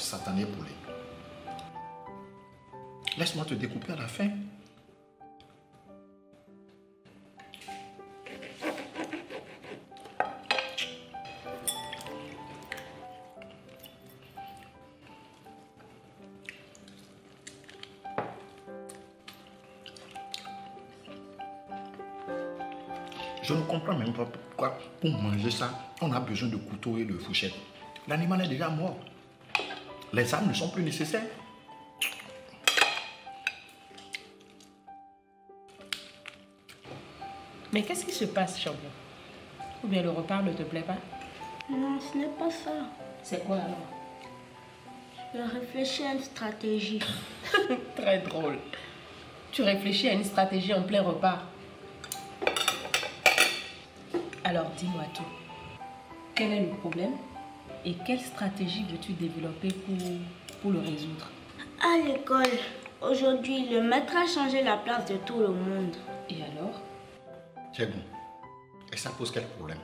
satané poulet. Laisse-moi te découper à la fin. Je ne comprends même pas pourquoi, pour manger ça, on a besoin de couteau et de fourchette. L'animal est déjà mort. Les armes ne sont plus nécessaires. Mais qu'est-ce qui se passe, champion? Ou bien le repas ne te plaît pas? Non, ce n'est pas ça. C'est quoi alors? Je réfléchis à une stratégie. Très drôle. Tu réfléchis à une stratégie en plein repas. Alors dis-moi tout. Quel est le problème et quelle stratégie veux-tu développer pour le résoudre? À l'école, aujourd'hui, le maître a changé la place de tout le monde. Et alors? C'est bon. Et ça pose quel problème?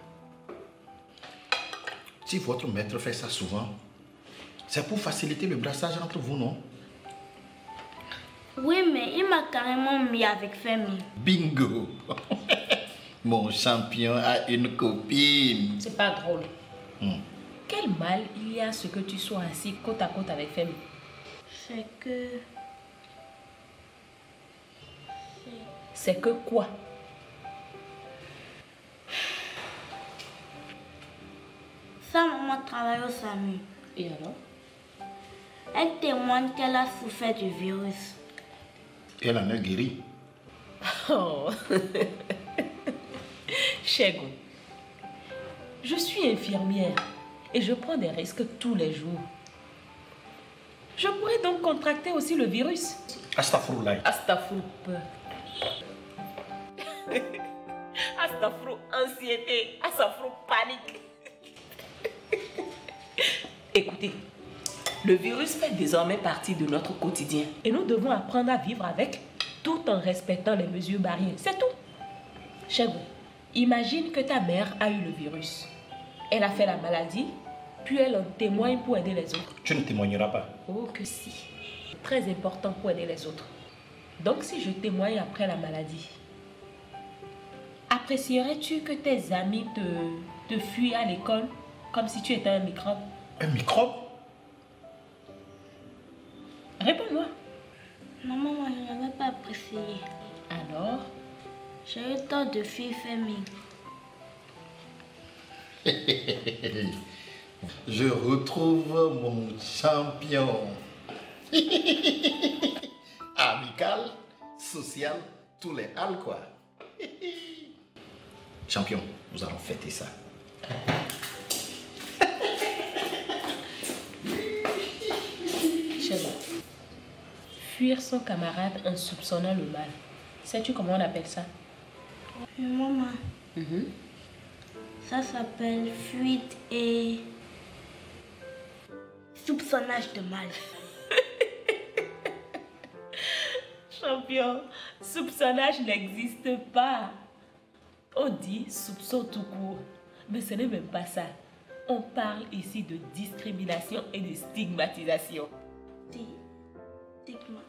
Si votre maître fait ça souvent, c'est pour faciliter le brassage entre vous, non? Oui, mais il m'a carrément mis avec Femi. Bingo! Mon champion a une copine. C'est pas drôle. Quel mal il y a à ce que tu sois assis côte à côte avec Femi? C'est que... C'est que quoi? Sa maman travaille au SAMU. Et alors? Elle témoigne qu'elle a souffert du virus. Elle en est guérie. Oh. Chego, je suis infirmière et je prends des risques tous les jours. Je pourrais donc contracter aussi le virus. Astaghfirullah. Astaghfirou peur. Astaghfirou anxiété. Astaghfirou panique. Écoutez, le virus fait désormais partie de notre quotidien et nous devons apprendre à vivre avec tout en respectant les mesures barrières. C'est tout. Chego, imagine que ta mère a eu le virus. Elle a fait la maladie, puis elle en témoigne pour aider les autres. Tu ne témoigneras pas. Oh que si. Très important pour aider les autres. Donc si je témoigne après la maladie, apprécierais-tu que tes amis te fuient à l'école comme si tu étais un microbe? Un microbe? Réponds-moi. Non, maman, je n'avais pas apprécié. Alors? J'ai eu tant de filles Femi. Je retrouve mon champion. Amical, social, tous les halles quoi. Champion, nous allons fêter ça. Chego, fuir son camarade en soupçonnant le mal. Sais-tu comment on appelle ça? Maman, ça s'appelle fuite et soupçonnage de mal. Champion, soupçonnage n'existe pas. On dit soupçon tout court, mais ce n'est même pas ça. On parle ici de discrimination et de stigmatisation. Stigma.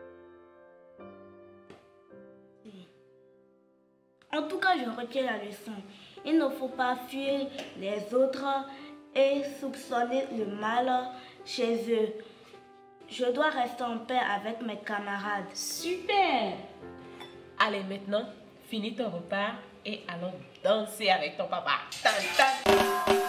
En tout cas, je retiens la leçon. Il ne faut pas fuir les autres et soupçonner le mal chez eux. Je dois rester en paix avec mes camarades. Super! Allez, maintenant, finis ton repas et allons danser avec ton papa. Tan, tan.